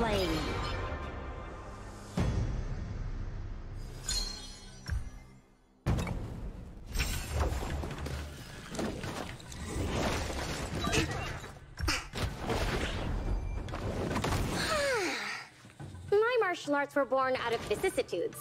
slain. My martial arts were born out of vicissitudes.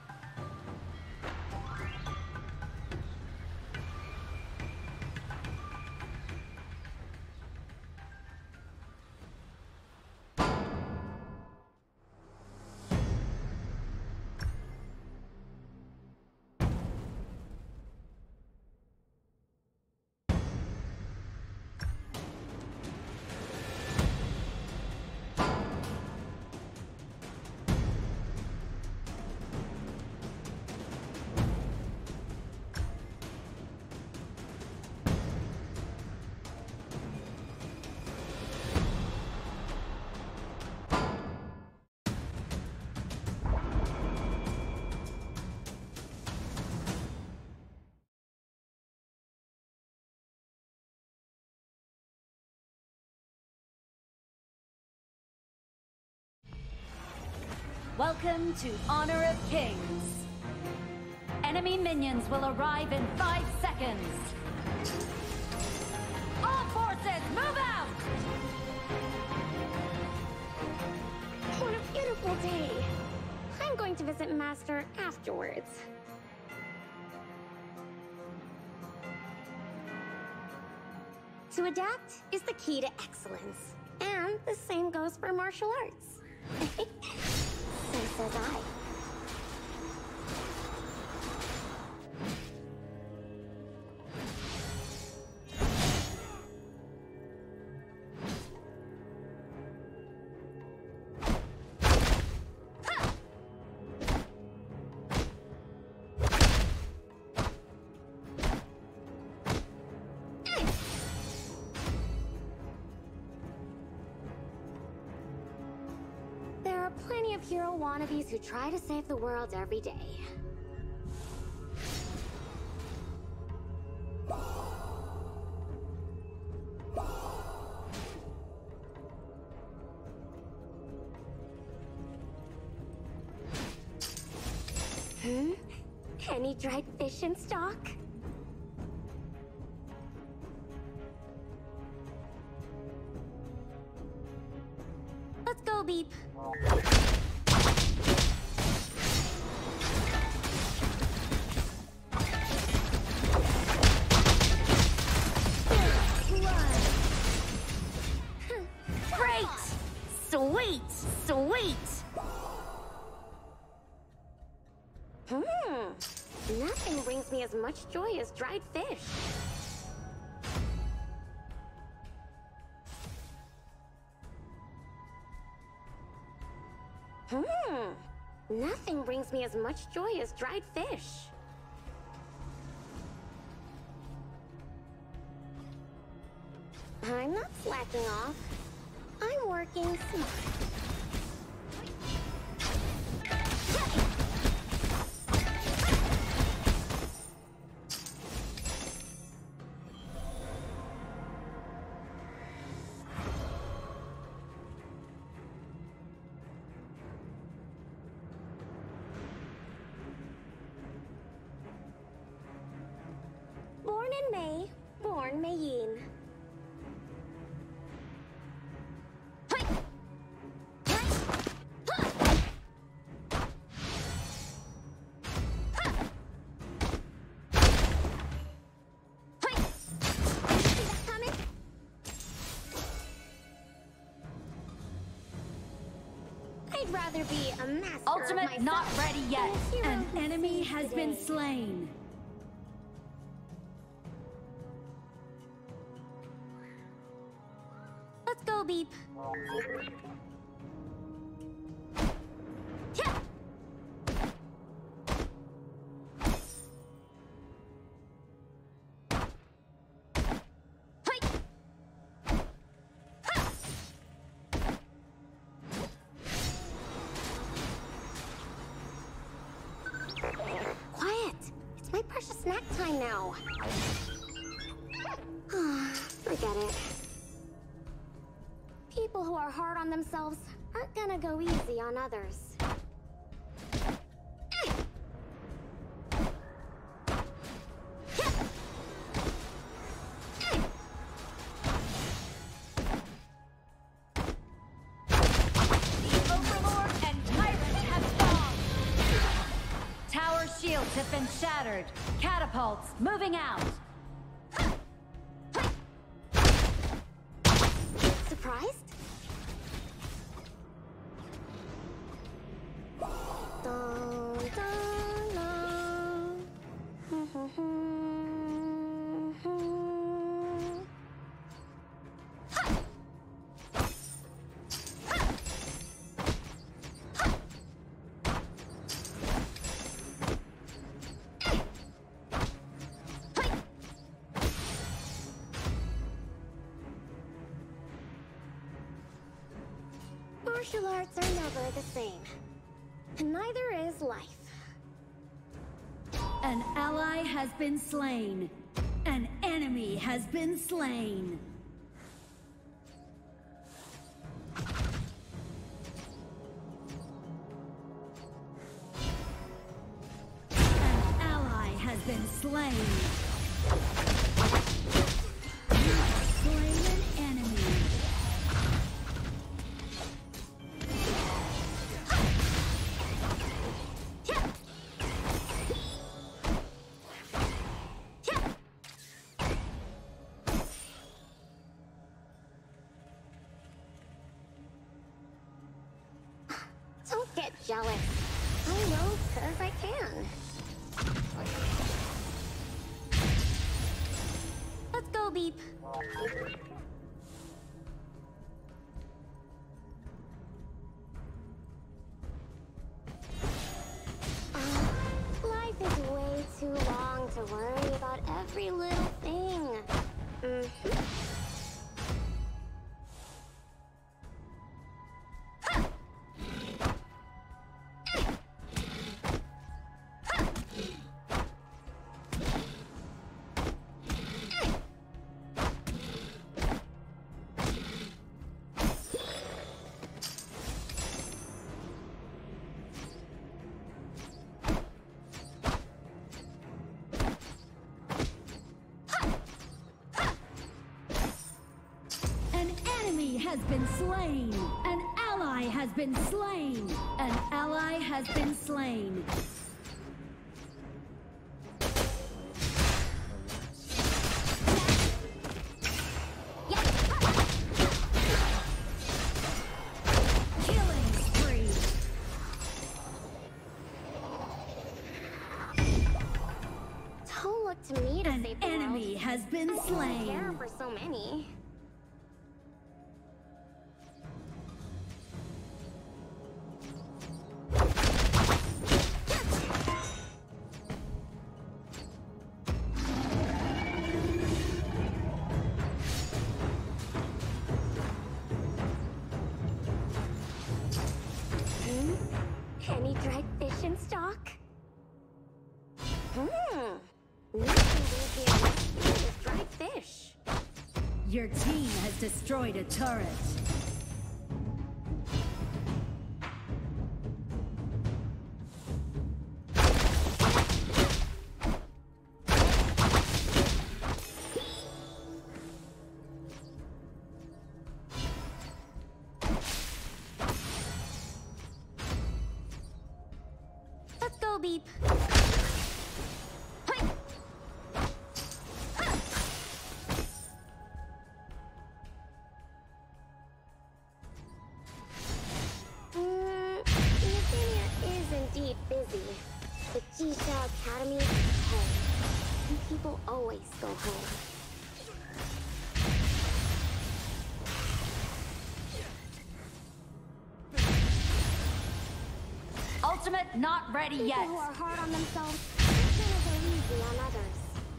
Welcome to Honor of Kings. Enemy minions will arrive in 5 seconds. All forces, move out! What a beautiful day. I'm going to visit Master afterwards. To adapt is the key to excellence. And the same goes for martial arts. So says I. There are plenty of hero wannabes who try to save the world every day. Any dried fish in stock? Let's go, Beep. Great! Sweet! Sweet! Nothing brings me as much joy as dried fish. Nothing brings me as much joy as dried fish. I'm not slacking off. I'm working smart. Born in May, born Mayin. I'd rather be a master Ultimate myself not ready yet. than a hero An who enemy saves has the been day. slain. Let's go, Beep. Quiet! It's my precious snack time now. Forget it. People who are hard on themselves are aren't gonna go easy on others. Shields have been shattered. Catapults moving out. Surprised? Dun, dun, dun. Martial arts are never the same. And neither is life. An ally has been slain. An enemy has been slain. An ally has been slain. You have slain an enemy. Don't get jealous. I know, 'cause I can. Let's go, Beep. Life is way too long to worry about every little thing. Has been slain. An ally has been slain. An ally has been slain. Killing spree. Don't look to me to An save the enemy world. has been I don't slain. care for so many. Any dried fish in stock? Nothing with dried fish. Your team has destroyed a turret. Let's go, Beep. Euphemia is indeed busy. The Jisha Academy is home. And people always go home. Ultimate not ready yet. People who are hard on themselves aren't gonna go easy on others.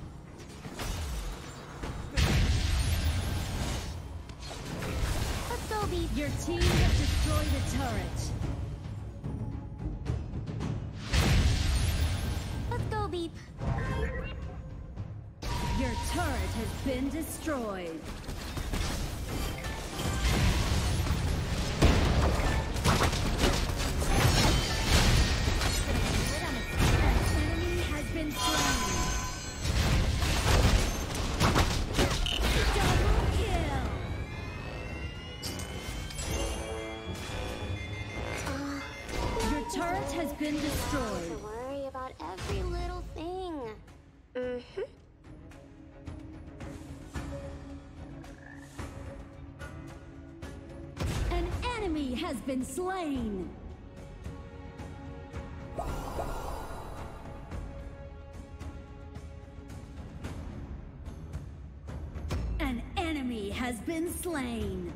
Let's go, Beep. Your team has destroyed a turret. Let's go, Beep. Your turret has been destroyed. enemy has been slain. An enemy has been slain.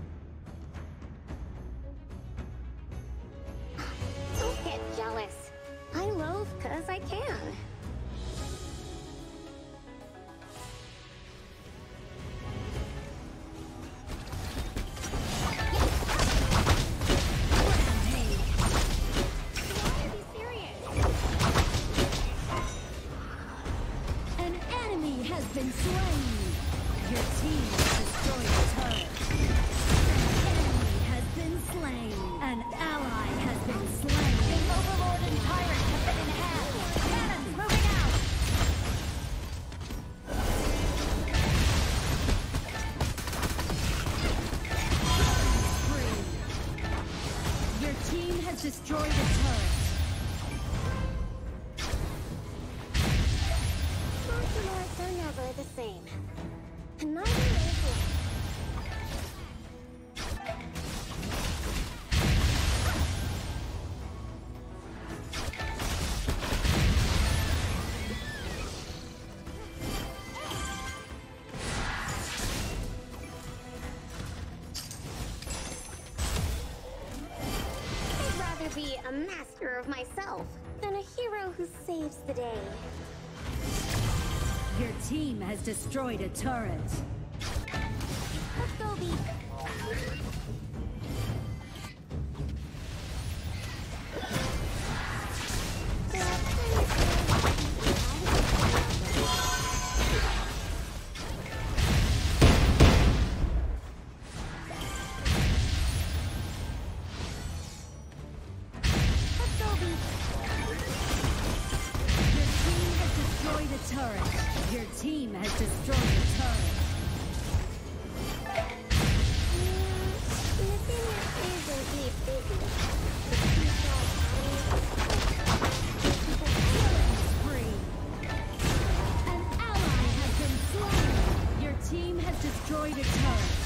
Don't get jealous. I loaf 'cause I can. Been slain. Your team has destroyed a turret. An enemy has been slain. An ally has been slain. The Overlord and Tyrant have been in hand. Cannons moving out. Free. Your team has destroyed a turret. They're never the same. And neither is life. I'd rather be a master of myself than a hero who saves the day. Your team has destroyed a turret. Let's go, B. Your team has destroyed a turret. Spree. An ally has been slain. Your team has destroyed a turret.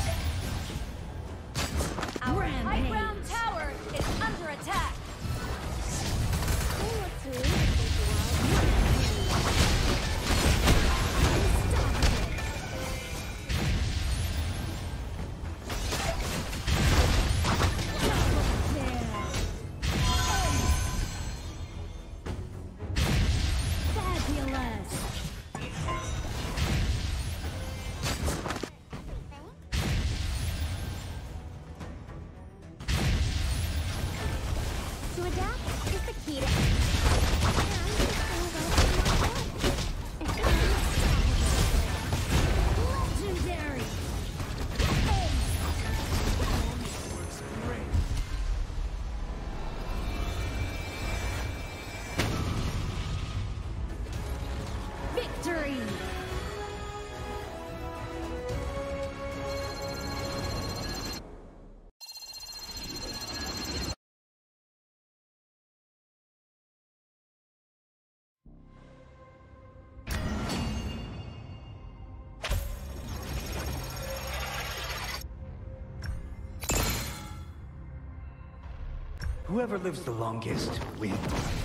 Our Rampage. high ground tower is under attack. To adapt is the key to Legendary. Victory. Whoever lives the longest wins.